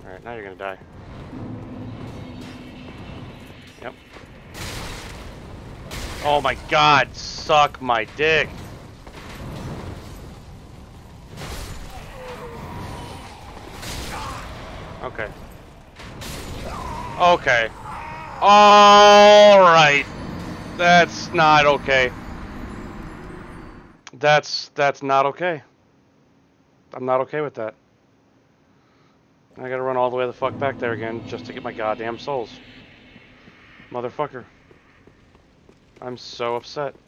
Alright, now you're gonna die. Yep. Oh my god, suck my dick! Okay. Okay. Alright. That's not okay. That's not okay. I'm not okay with that. I gotta run all the way the fuck back there again just to get my goddamn souls. Motherfucker. I'm so upset.